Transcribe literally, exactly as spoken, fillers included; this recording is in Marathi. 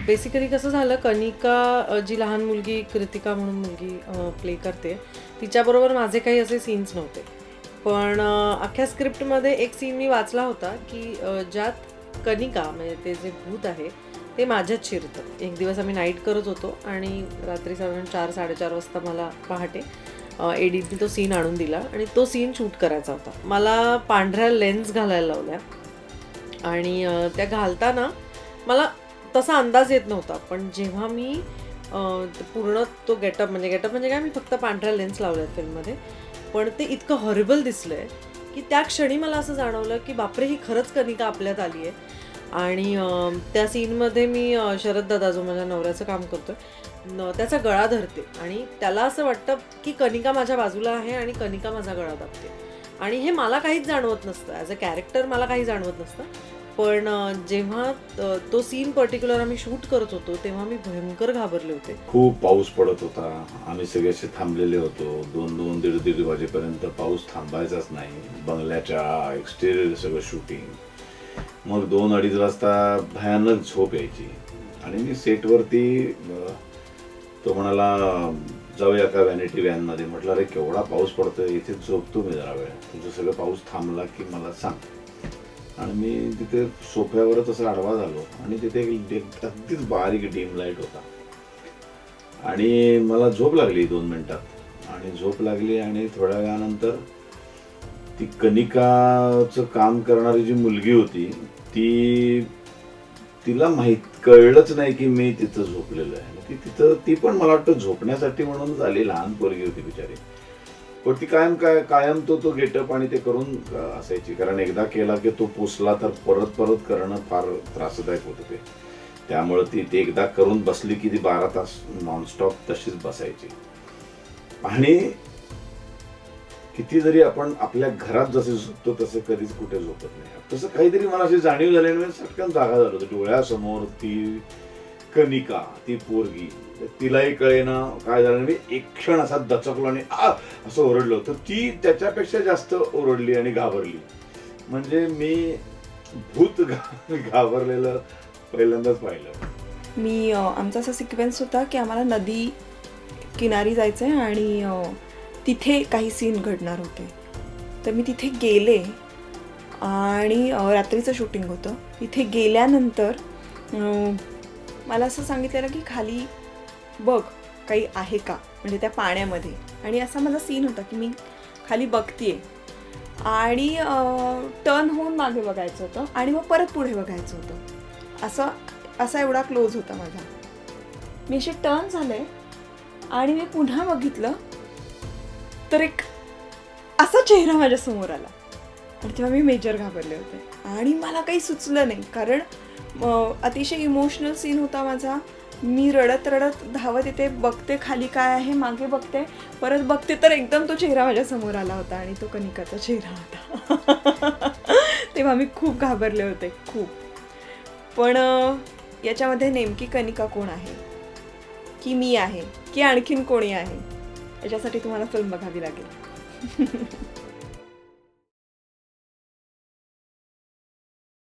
बेसिकली कसं झालं, कनिका जी लहान मुलगी कृतिका म्हणून मुलगी प्ले करते, तिच्याबरोबर माझे काही असे सीन्स नव्हते. पण अख्ख्या स्क्रिप्टमध्ये एक सीन मी वाचला होता की ज्यात कनिका म्हणजे ते जे भूत आहे ते माझ्याच शिरतं. एक दिवस आम्ही नाईट करत होतो आणि रात्री साधारण चार साडेचार वाजता मला पहाटे एडीने तो सीन आणून दिला आणि तो सीन शूट करायचा होता. मला पांढऱ्या लेन्स घालायला लावल्या आणि त्या घालताना मला तसा अंदाज येत नव्हता. पण जेव्हा मी पूर्ण तो गेटअप म्हणजे गेटअप म्हणजे काय मी फक्त पांढऱ्या लेन्स लावल्या आहेत फिल्ममध्ये, पण ते इतकं हॉरिबल दिसलं आहे की त्या क्षणी मला असं जाणवलं की बापरे, ही खरंच कनिका आपल्यात आली आहे. आणि त्या सीनमध्ये मी शरद दादा जो माझ्या नवऱ्याचं काम करतो न त्याचा गळा धरते आणि त्याला असं वाटतं की कनिका माझ्या बाजूला आहे आणि कनिका माझा गळा दाबते. आणि हे मला काहीच जाणवत नसतं, ॲज अ कॅरेक्टर मला काही जाणवत नसतं. पण जेव्हा तो सीन पर्टिक्युलर आम्ही शूट करत होतो तेव्हा मी भयंकर घाबरले होते. खूप पाऊस पडत होता, आम्ही सगळे असे थांबलेले होतो. दोन दोन दीड दीड वाजेपर्यंत पाऊस थांबायचाच नाही. बंगल्याच्या एक्सटेरियर सगळं शूटिंग. मग दोन अडीच वाजता भयानक झोप यायची आणि मी सेटवरती तो म्हणाला जाऊया का व्हॅनिटी व्हॅनमध्ये. म्हटलं अरे केवढा पाऊस पडतोय, इथे झोपतो मी जरा वेळ, तुझं सगळं पाऊस थांबला की मला सांग. आणि मी तिथे सोफ्यावरच असं आडवा झालो आणि तिथे एक अगदीच बारीक डीम लाईट होता आणि मला झोप लागली दोन मिनिटात. आणि झोप लागली आणि थोड्या वेळानंतर ती कनिकाचं काम करणारी जी मुलगी होती ती तिला माहीत कळलंच नाही की मी तिथं झोपलेलो आहे. ती तिथं ती पण मला वाटतं झोपण्यासाठी म्हणून झाली, लहान पोरगी होती बिचारी. पण ती कायम काय कायम तो तो गेटअप आणि ते करून असायची, कारण एकदा केला की तो पुसला तर परत परत करणं फार त्रासदायक होतं ते. त्यामुळे ती ते एकदा करून बसली की ती बारा तास नॉनस्टॉप तशीच बसायची. आणि किती जरी आपण आपल्या घरात जसे झोपतो तसे कधीच कुठे झोपत नाही. तसं काहीतरी मला अशी जाणीव झाली आणि सटकन जागा झालो. डोळ्यासमोर ती कनिका, ती पोरगी, तिलाही कळेना काय झालं. मी एक क्षण असा दचकलो आणि आ असं ओरडलो, तर ती त्याच्यापेक्षा जास्त ओरडली आणि घाबरली. म्हणजे मी भूत घाबरलेलं पहिल्यांदाच पाहिलं. मी आमचा असा सिक्वेन्स होता की आम्हाला नदी किनारी जायचं आहे आणि तिथे काही सीन घडणार होते. तर मी तिथे गेले आणि रात्रीचं शूटिंग होतं. तिथे गेल्यानंतर मला असं सांगितलेलं की खाली बघ काही आहे का, म्हणजे त्या पाण्यामध्ये. आणि असा माझा सीन होता की मी खाली बघतीये आणि टर्न होऊन मागे बघायचं होतं आणि मग परत पुढे बघायचं होतं. असं असा एवढा क्लोज होता माझा. मी असे टर्न झाले आणि मी पुन्हा बघितलं तर एक असा चेहरा माझ्यासमोर आला आणि तेव्हा मी मेजर घाबरले होते. आणि मला काही सुचलं नाही, कारण अतिशय इमोशनल सीन होता माझा. मी रडत रडत धावत येते, बघते खाली काय आहे, मागे बघते, परत बघते तर एकदम तो चेहरा माझ्यासमोर आला होता आणि तो कनिकाचा चेहरा होता. तेव्हा मी खूप घाबरले होते, खूप. पण याच्यामध्ये नेमकी कनिका कोण आहे, की मी आहे, की आणखीन कोणी आहे, याच्यासाठी तुम्हाला फिल्म बघावी लागेल.